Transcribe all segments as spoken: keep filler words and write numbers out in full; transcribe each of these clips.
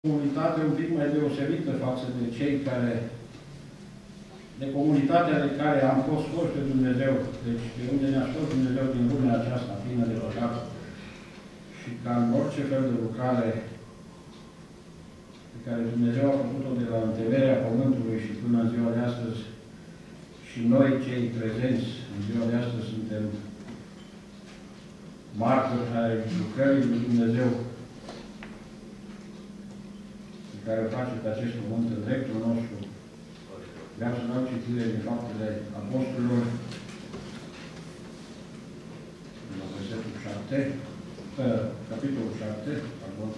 Comunitate un pic mai deosebită față de cei care, de comunitatea de care am fost scoși de Dumnezeu, deci de unde ne-a scos Dumnezeu din lumea aceasta plină de păcat, și ca în orice fel de lucrare pe care Dumnezeu a făcut-o de la întemeierea pământului și până în ziua de astăzi, și noi, cei prezenți în ziua de astăzi, suntem martori ai lucrării lui Dumnezeu care face pe acest pământ în dreptul nostru. Vreau să dau citire din Faptele Apostolilor, la versetul șapte, capitolul șapte, pardon,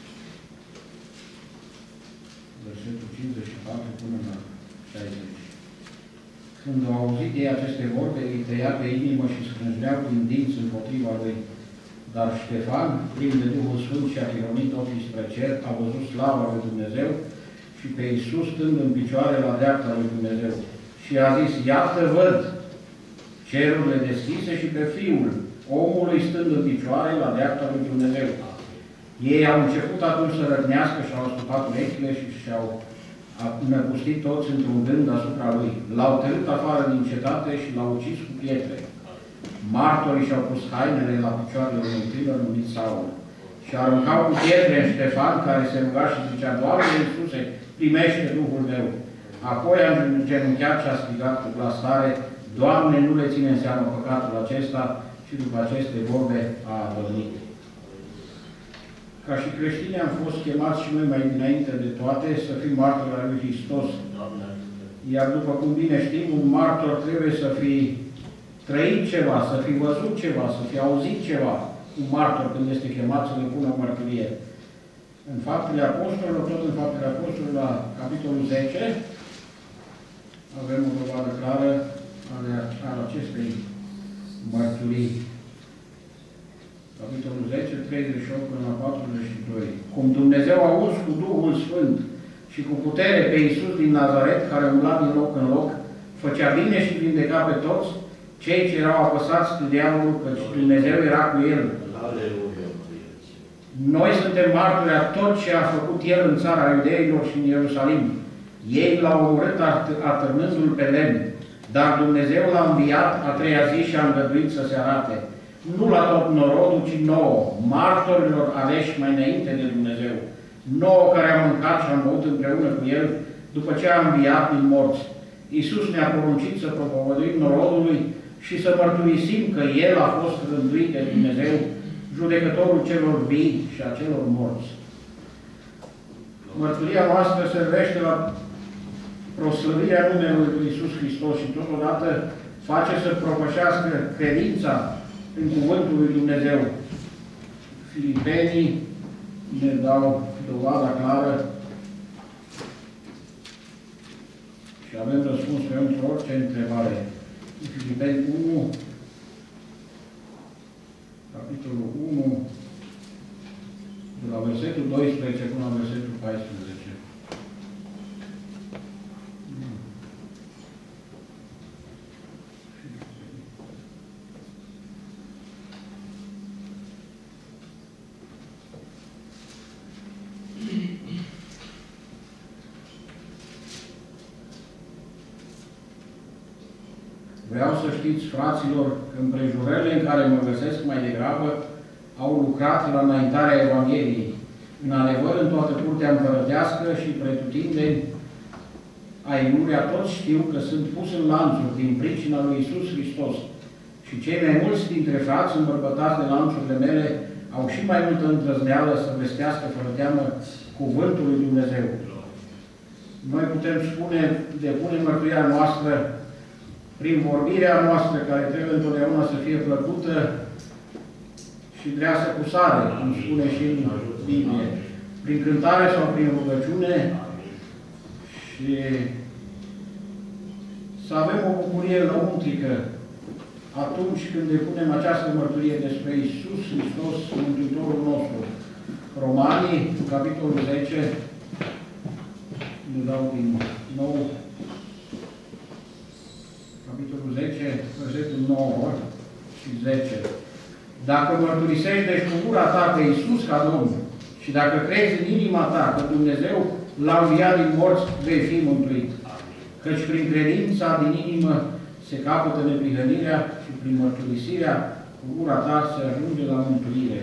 versetul cincizeci și patru până la șaizeci. Când au auzit ei aceste vorbe, îi tăia pe inimă și scrângeau din dinți împotriva lui. Dar Ștefan, plin de Duhul Sfânt și a ironit ochii spre cer, a văzut slava lui Dumnezeu și pe Iisus stând în picioare la dreapta lui Dumnezeu. Și a zis, iată văd cerurile deschise și pe Fiul omului stând în picioare la dreapta lui Dumnezeu. Ei au început atunci să răgnească și au astupat urechile și și-au năpustit toți într-un gând asupra lui. L-au tărât afară din cetate și l-au ucis cu pietre. Martorii și-au pus hainele la picioarele unui tânăr numit Saul și aruncau cu pietre în Ștefan, care se ruga și zicea, Doamne Iisuse, primește Duhul meu. Apoi a îngenunchiat și a strigat cu glas tare, Doamne, nu le ține în seamă păcatul acesta, și după aceste vorbe a adormit. Ca și creștini am fost chemați și noi mai dinainte de toate să fim martori al lui Hristos. Iar după cum bine știm, un martor trebuie să fie trăit ceva, să fi văzut ceva, să fi auzit ceva, un martor când este chemat să le pună o mărturie. În Faptele Apostolilor, tot în Faptele Apostolilor, la capitolul zece, avem o dovadă clară al acestei mărturii. Capitolul zece, treizeci și opt până la patruzeci și doi. Cum Dumnezeu a uns cu Duhul Sfânt și cu putere pe Iisus din Nazaret, care umbla din loc în loc, făcea bine și vindeca pe toți cei ce erau apăsați de diavolul, căci Dumnezeu era cu el. Noi suntem martori a tot ce a făcut el în țara iudeilor și în Ierusalim. Ei l-au omorât atârnându-l pe lemn, dar Dumnezeu l-a înviat a treia zi și a îngăduit să se arate. Nu la tot norodul, ci nouă, martorilor aleși mai înainte de Dumnezeu. Nouă care am mâncat și am băut împreună cu el după ce a înviat din morți. Iisus ne-a poruncit să propovăduim norodului și să mărturisim că El a fost rânduit de Dumnezeu, judecătorul celor vii și a celor morți. Mărturia noastră servește la proslăvirea numelui lui Iisus Hristos și totodată face să propășească credința în cuvântul lui Dumnezeu. Filipenii ne dau dovada clară și avem răspuns pentru orice întrebare. Filipeni unu, capitolul unu, de la versetul doisprezece până la versetul paisprezece. Vreau să știți, fraților, că împrejurările în care mă găsesc mai degrabă au lucrat la înaintarea Evangheliei. În adevăr, în toată curtea împărătească și pretutindeni aiurea, toți știu că sunt pus în lanțuri din pricina lui Iisus Hristos. Și cei mai mulți dintre frați îmbărbătați de lanțurile mele au și mai multă îndrăzneală să vestească fără teamă cuvântul lui Dumnezeu. Noi putem spune, depune mărturia noastră prin vorbirea noastră, care trebuie întotdeauna să fie plăcută și dreasă cu sare, cum spune și în Biblie, prin cântare sau prin rugăciune, și să avem o bucurie lăuntrică atunci când depunem această mărturie despre Iisus Hristos, Mântuitorul nostru. Romanii, capitolul zece, ne dau din nou, capitolul zece, versetul nouă și zece. Dacă mărturisești deci cu gura ta pe Iisus ca Domn Și dacă crezi în inima ta că Dumnezeu l-a înviat din morți, vei fi mântuit. Căci prin credința din inimă se capătă neprihănirea și prin mărturisirea cu gura ta se ajunge la mântuire.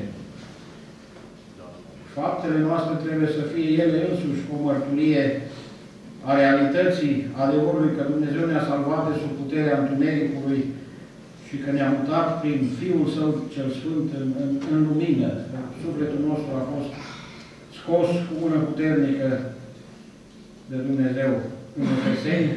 Faptele noastre trebuie să fie ele însuși o mărturie a realității adevărului că Dumnezeu ne-a salvat de sub puterea întunericului și că ne-a mutat prin Fiul Său cel Sfânt în, în, în lumină. Sufletul nostru a fost scos cu mână puternică de Dumnezeu. În Efeseni,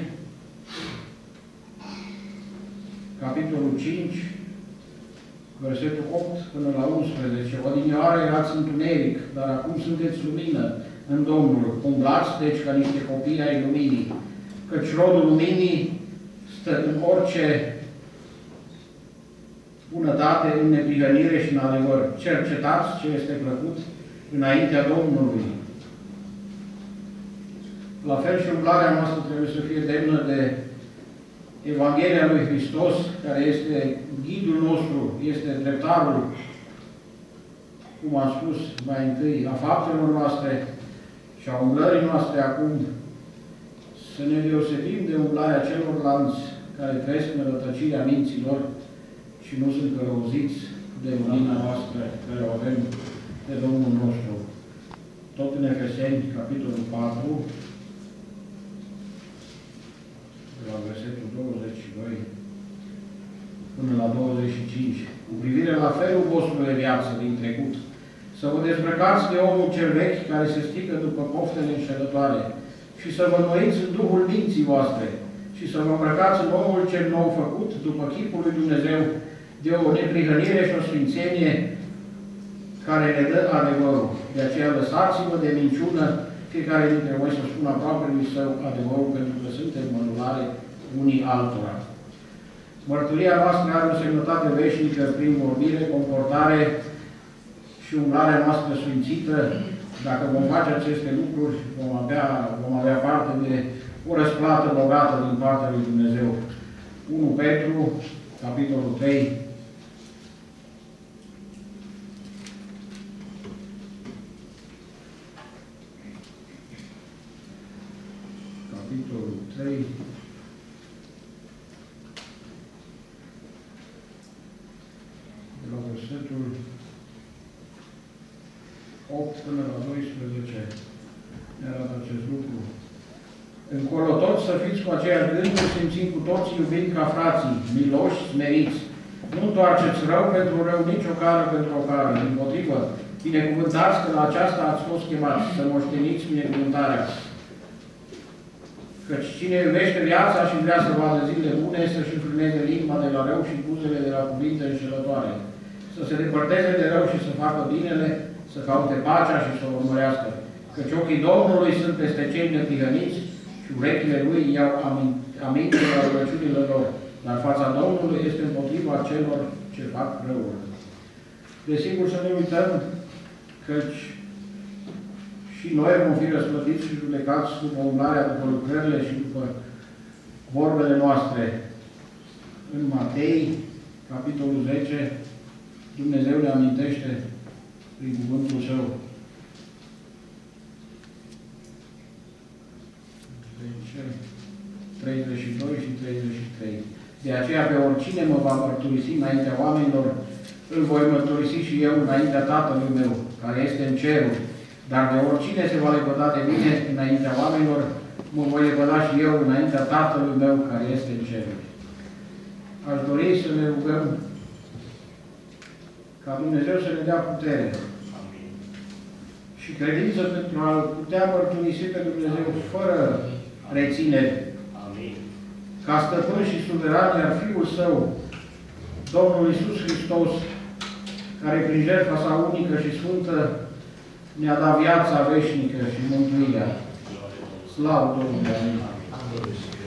capitolul cinci, versetul opt până la unsprezece. Odinioară erați întuneric, dar acum sunteți lumină în Domnul. Umblați, deci, ca niște copii ai luminii, căci rodul luminii stă în orice bunătate, în neprihănire și în adevăr. Cercetați ce este plăcut înaintea Domnului. La fel și umblarea noastră trebuie să fie demnă de Evanghelia lui Hristos, care este ghidul nostru, este dreptarul, cum am spus mai întâi, a faptelor noastre și a umblării noastre acum, să ne deosebim de umblarea celorlalți care trăiesc în rătăcirea minților și nu sunt călăuziți de lumina noastră care o avem de Domnul nostru. Tot în Efeseni, capitolul patru, de la versetul douăzeci și doi până la douăzeci și cinci. Cu privire la felul vostru de viață din trecut, să vă dezbrăcați de omul cel vechi care se strică după poftele înșelătoare și să vă înnoiți în Duhul minții voastre și să vă îmbrăcați în omul cel nou făcut după chipul lui Dumnezeu de o neprihănire și o sfințenie care ne dă adevărul. De aceea lăsați-vă de minciună, fiecare dintre voi să spună aproapelui său adevărul, pentru că suntem mănulare unii altora. Mărturia noastră are o semnătate veșnică prin vorbire, comportare și umblarea noastră sfințită. Dacă vom face aceste lucruri, vom avea, vom avea parte de o răsplată bogată din partea lui Dumnezeu. unu Petru, capitolul trei, capitolul trei, de la versetul opt până la doisprezece, ne arată acest lucru. Încolo toți să fiți cu aceeași gânduri, simțind cu toți, iubind ca frații, miloși, smeriți. Nu întoarceți rău pentru rău, nici o cară pentru o cară. Dimpotrivă, binecuvântați că la aceasta ați fost chemați, să moșteniți binecuvântarea. Căci cine iubește viața și vrea să vadă zile bune, să-și înfrâneze limba de la rău și buzele de la cuvinte înșelătoare. Să se depărteze de rău și să facă binele, să caute pacea și să o urmărească. Căci ochii Domnului sunt peste cei neprihăniți și urechile Lui iau aminte la rugăciunile lor. Dar fața Domnului este împotriva celor ce fac răul. Desigur să ne uităm, căci și noi vom fi răsplătiți și judecați după umblarea, după lucrările și după vorbele noastre. În Matei, capitolul zece, Dumnezeu ne amintește prin cuvântul Său. treizeci și doi și treizeci și trei. De aceea pe oricine mă va mărturisi înaintea oamenilor, îl voi mărturisi și eu înaintea Tatălui meu, care este în ceruri. Dar de oricine se va lepăda de mine înaintea oamenilor, mă voi lepăda și eu înaintea Tatălui meu, care este în ceruri. Aș dori să ne rugăm ca Dumnezeu să ne dea putere și credință pentru a putea mărturisi pe Dumnezeu fără reținere. Ca stăpân și suveran, iar Fiul Său, Domnul Iisus Hristos, care prin jertfa Sa unică și sfântă ne-a dat viața veșnică și mântuirea. Slavă Domnului! Amin.